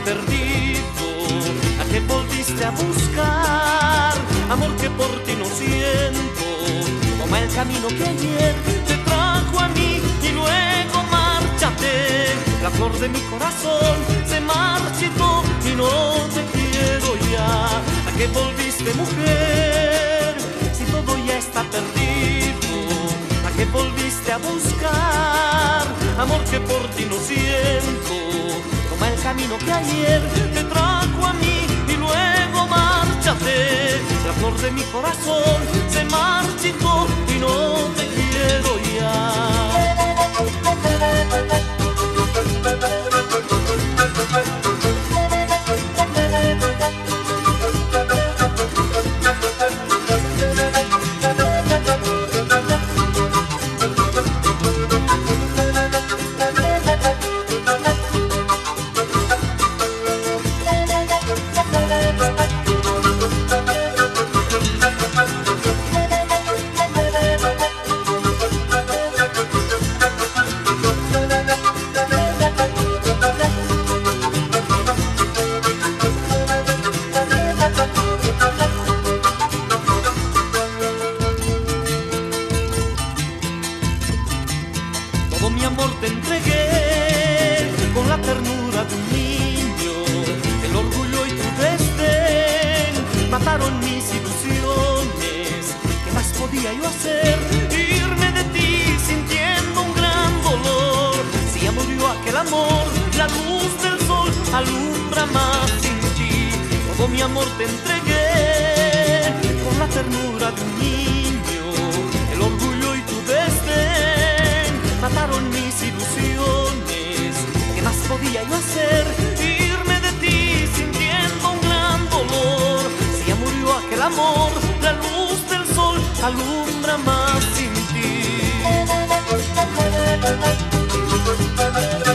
perdido, a que volviste a buscar, amor que por ti no siento. Toma el camino que ayer te trajo a mí y luego márchate. La flor de mi corazón se marchitó y no te quiero ya. ¿A qué volviste, mujer, si todo ya está perdido? ¿A qué volviste a buscar, amor que por ti no siento? Toma el camino que ayer te trajo a mí y luego márchate. La flor de mi corazón se marchitó y no te quiero ya. Todo mi amor te entregué con la ternura de un niño. El orgullo y tu desdén mataron mis ilusiones. ¿Qué más podía yo hacer? Irme de ti sintiendo un gran dolor. Si ya murió aquel amor, la luz del sol alumbra más sin ti. Todo mi amor te entregué con la ternura de un niño. El orgullo y tu desdén mataron mis ilusiones. ¿Qué más podía yo hacer? Irme de ti sintiendo un gran dolor. Si ya murió aquel amor, la luz del sol alumbra más sin ti.